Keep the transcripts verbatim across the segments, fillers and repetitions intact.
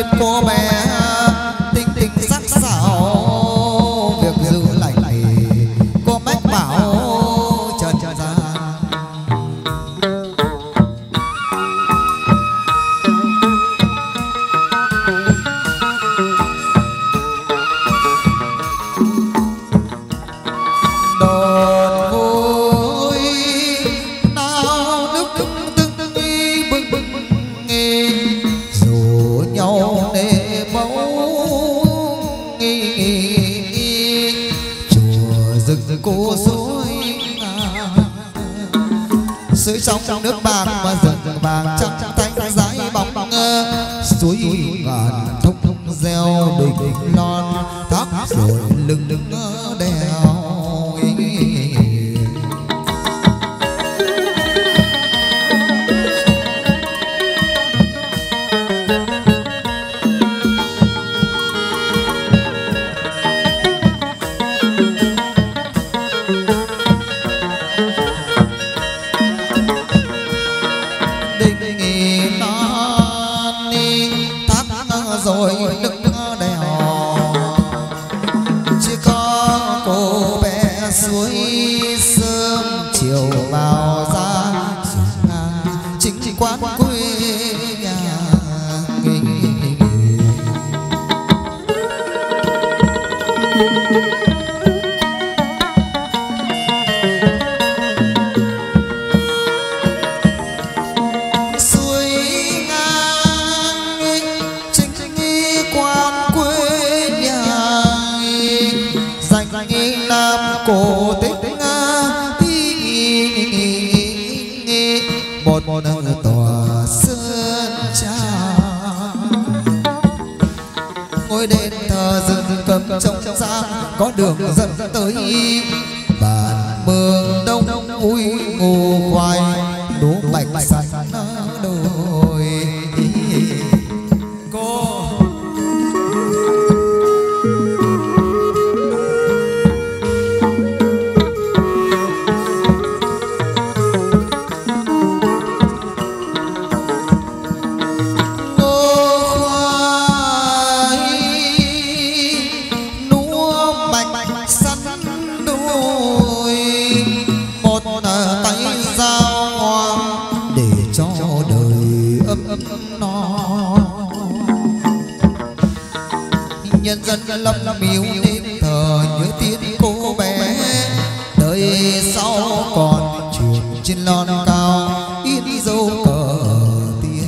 biết cô bé tinh tinh sắc sảo, việc giữ lạnh cô mách bảo trần gian. Đợt vui nào nước tưng tưng bừng bừng rủ nhau để bấu chùa rừng cô suối suối trong nước bạc mà rừng vàng trắng thanh dãi bóng suối ngàn thông thông reo đỉnh non thác rồi lưng lưng đèo. Rồi nước đèo chỉ có cô bé suối sớm chiều vào ra chính quán quê nhà. Cổ tích một một tòa sơn trang ngôi đền thờ rừng cầm trong giang có đường dẫn tới bản mường đông ui ngô khoai đố bạch xanh đồi. Nhân dân lâm miếu nên thờ nhớ tiếng cô bé, đời sau còn truyền trên lon cao in dấu cờ tiên.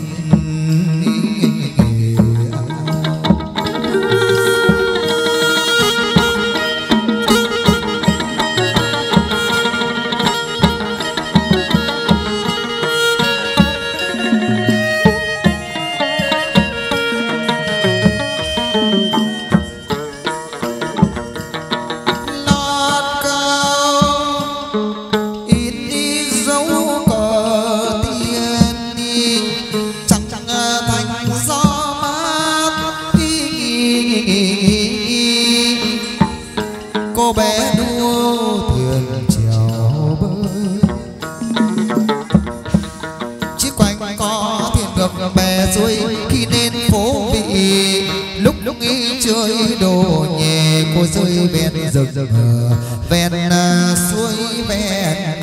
Cô bé đua thuyền chèo bơi chiếc quanh có thuyền ngược bè xuôi khi đến phố vị lúc lúc nghĩ chơi đồ nhẹ cô rơi ven rừng ven suối ven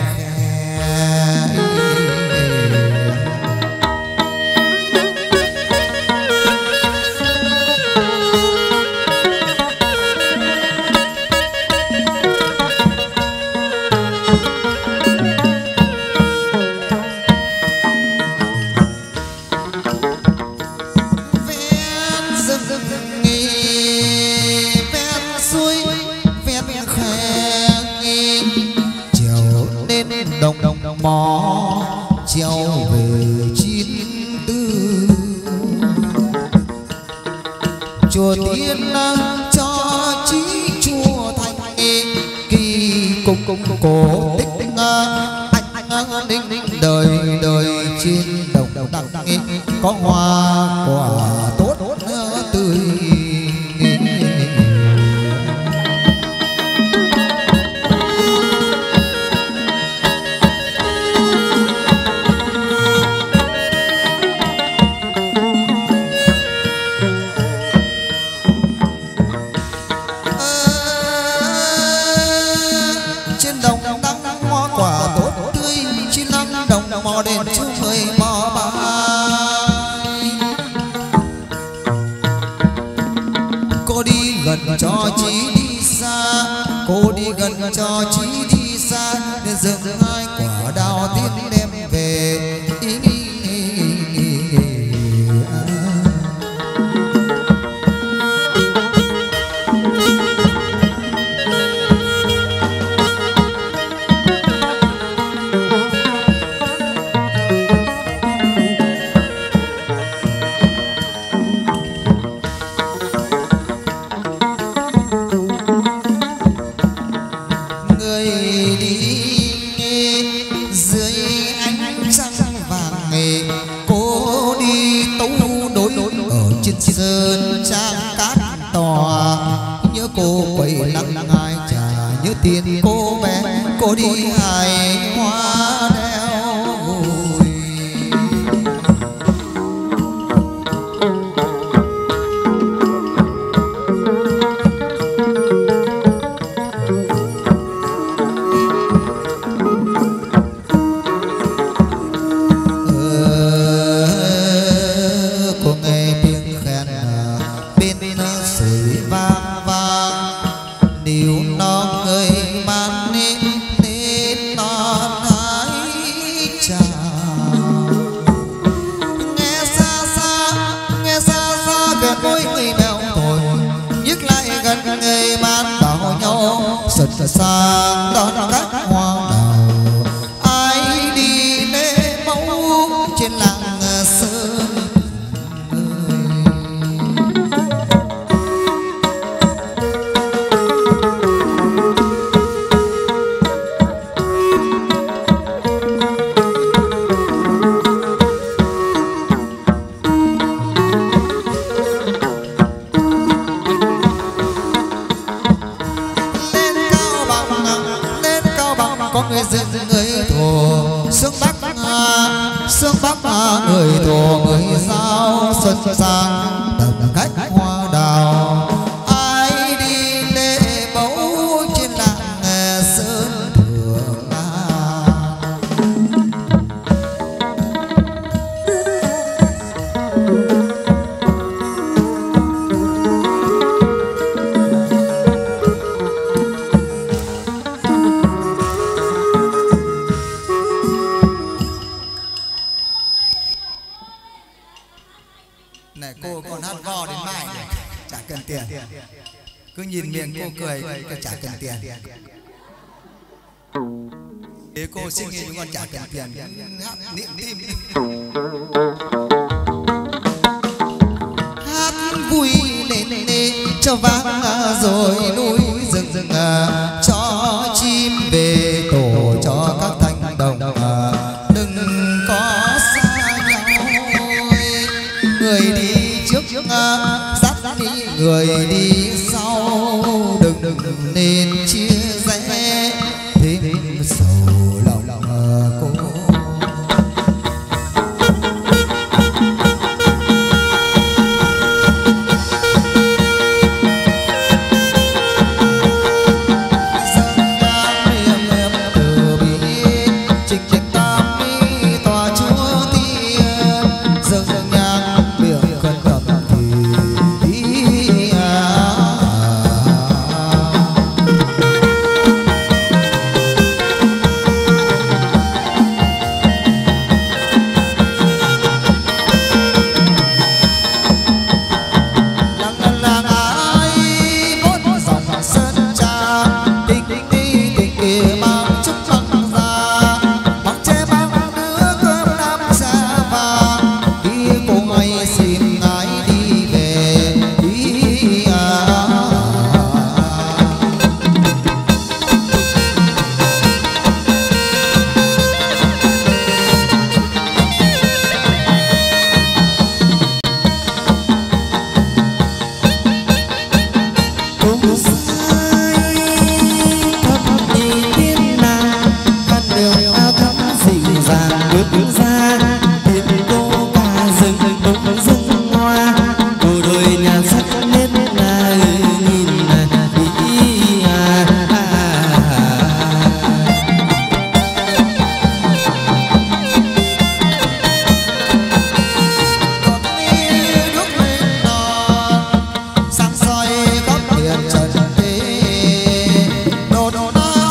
đồng đồng đồng mò treo về chín tư chùa tiên cho chí chùa thành kỳ cùng cùng cổ tích anh anh ninh ninh đời đời trên đồng đồng đằng có hoa quả tốt tươi. gần cho chí đi xa nên dừng hai quả đào tiên đem về ý nghĩ sơn trang cát tòa nhớ cô quậy lặng hai trà nhớ tiền cô bé cô đi hài hoa đeo gùi sang đón khách hoa đào ai đi lễ mẫu trên làng sơn sương bắc người thổ người giao xuân sang tầm khách hoa đào ai đi lễ mẫu trên làng sơn thượng này cô còn hát vo đến mai này chả cần tiền cứ nhìn miệng cô cười cứ chả cần tiền thế cô xin nghỉ nhưng còn chả cần tiền hát niệm tim hát vui lên lên cho vang rồi núi rừng rừng cho chim về tổ cho các thanh đồng đừng có xa nhau người đi trước dắt đi người đi sau đừng đừng nên chia rẽ thêm sầu lòng cô đột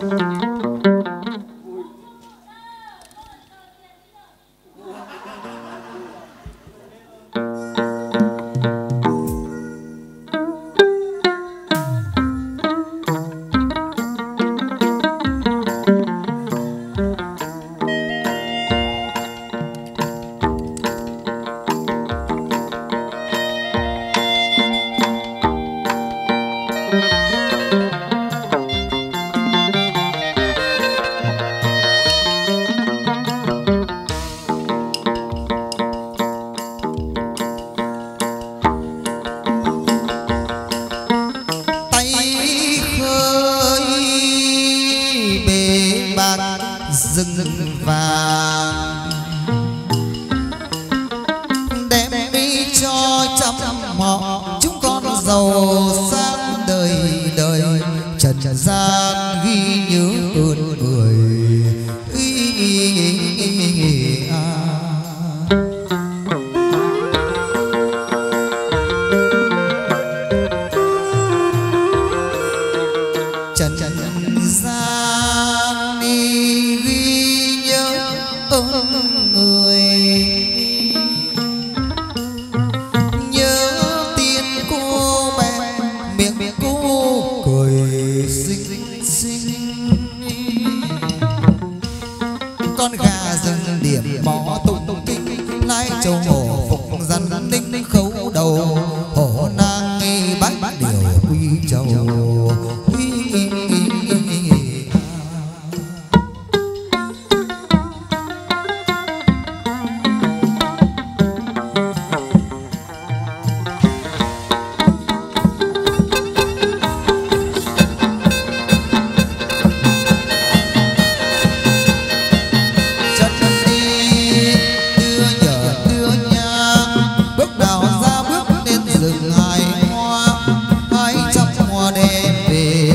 rừng hai hoa hai trăm hoa đem về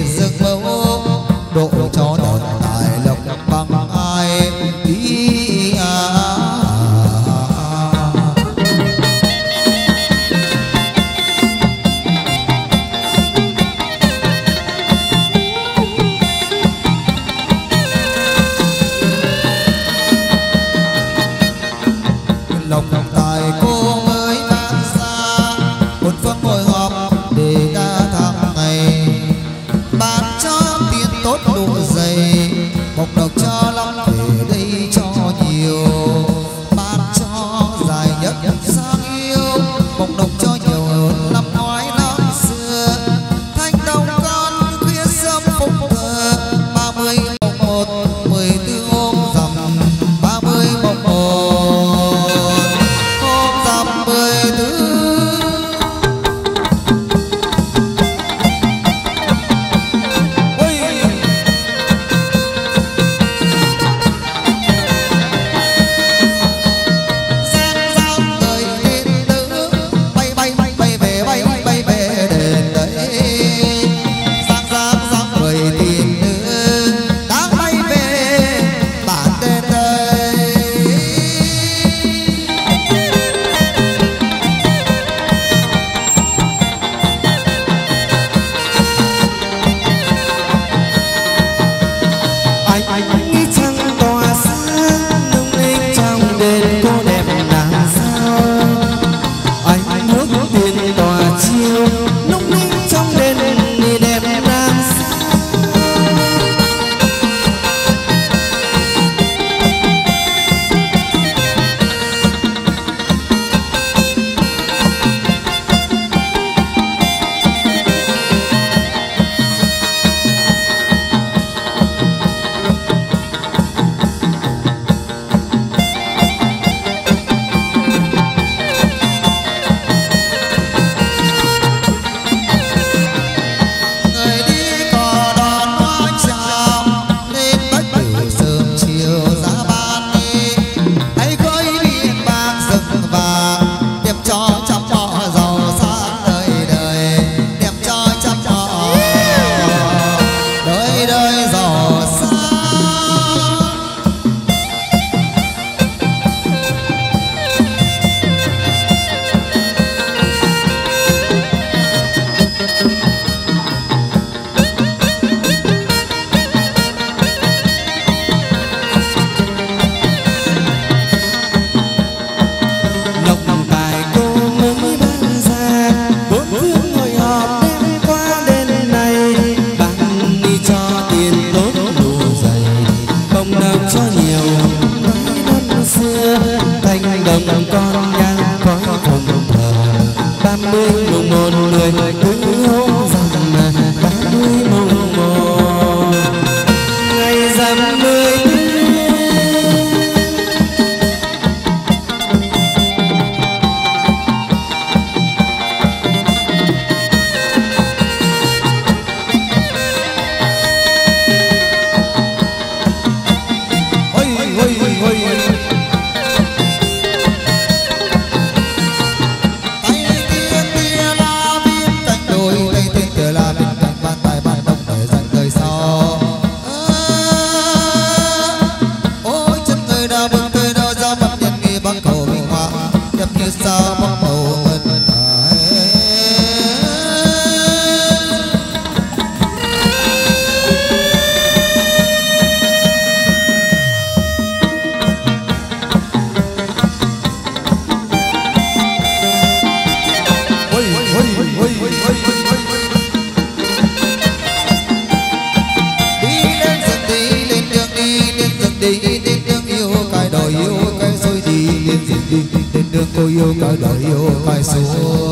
cô yêu cả đời yêu cài xuôi.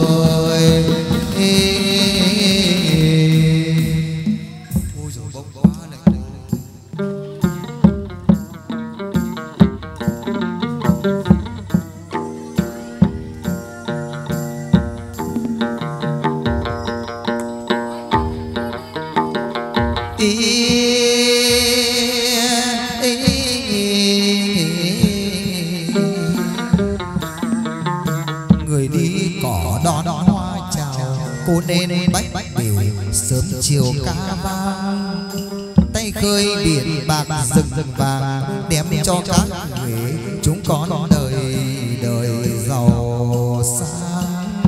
Người đi cỏ đón hoa chào, cô nên bách điều sớm chiều ca vang. Tay khơi biển bạc rừng vàng, đem cho các người chúng con đời đời giàu sang.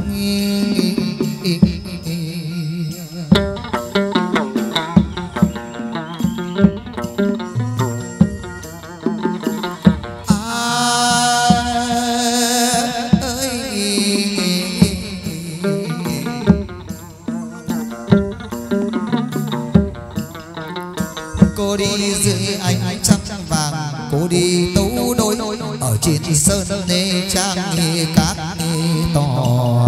Cô đi dưới ánh trăng vàng, cô đi tấu đôi ở trên sơn nê trang nghề các nghề tỏ.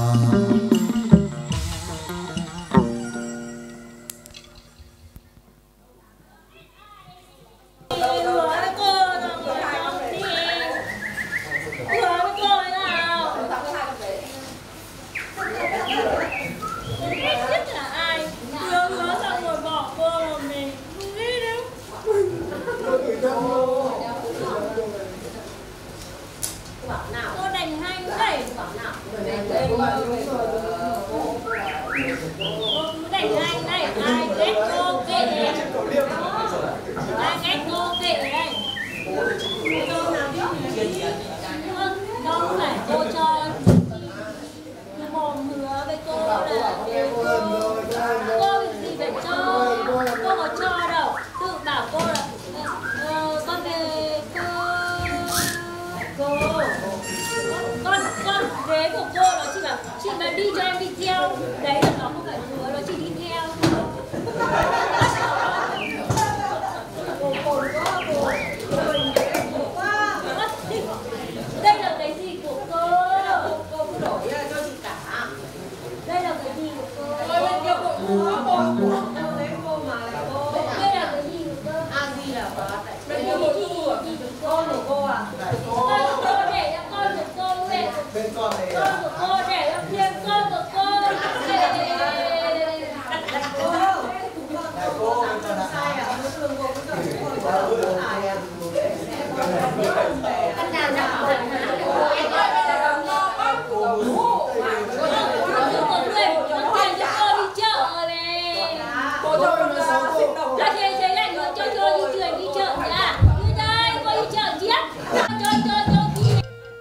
Cô đánh hay vậy? Cô đánh hay này, ai ghét cô kệ này. Ai ghét cô kệ này. Không phải cô cho mồm hứa với cô là cô gì phải cho. Cô có cho đâu. Tự bảo cô là con về cô con con ghế của cô nó chỉ bảo chị mà đi cho em đi theo, đấy là nó không phải hứa, nó chỉ đi theo đây là cái gì của cô? Cô cứ đổi cho chị cả. Đây là cái gì của cô? Đây là cái gì của cô? Đây là cái gì của cô? À gì là đây là cái gì của cô của cô à? Con của cô để cho con của cô về. Con của cô để cho riêng con của cô. Cô làm sai à? Nó thương cô cứ tưởng cô có sai à? Con nào nào hả? Em ơi, bây giờ đồng lo bác của cô. Con cho cô về, con tiền cho cô đi chợ này. Cô cho con là xịn đầu. Là thế thế này nữa cho cho đi chuyện đi chợ nha. Như đây, cô đi chợ chiếc. Cho cho cho đi.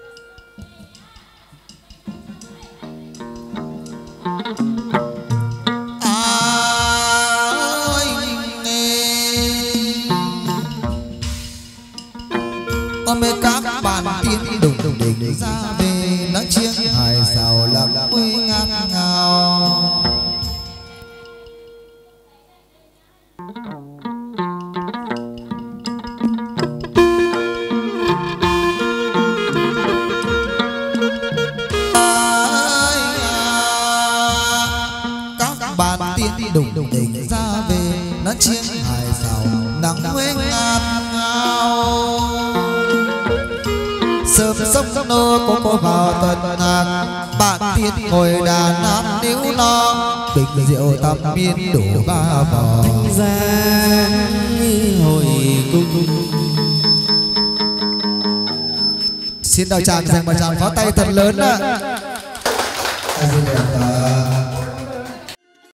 Ôm các bạn tiên đùng đùng đỉnh ra về, nói chiếc hài rào làm vui ngát ngào. Các bạn tiên đùng đùng đỉnh ra về, nói chiếc hài rào nắng huế ngát ngào. Sớm sông nô cô cô vào tuần hàng, bạn tiên ngồi đàn hát níu lo, bình rượu tam biên đủ ba vò ra hồi cung. Xin đào tràng dành một tràng pháo tay thật lớn ạ.